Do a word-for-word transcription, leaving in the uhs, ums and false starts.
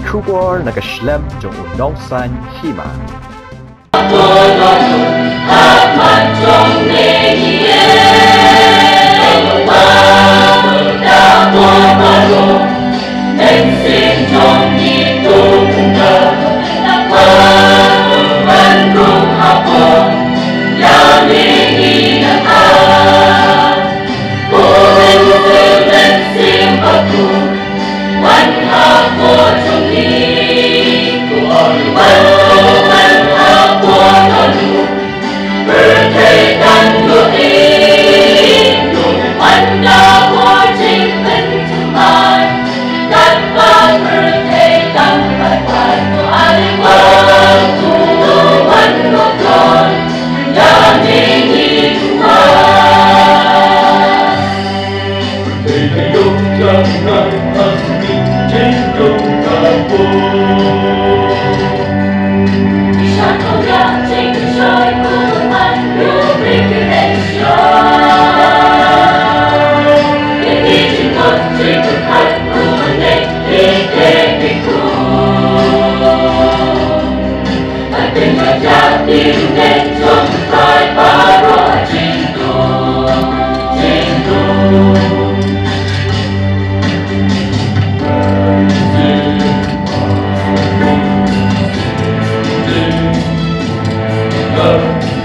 khu qua là cái slam trong một nông san Hima. Hãy subscribe cho kênh Ghiền Mì Gõ để không bỏ lỡ những video hấp dẫn.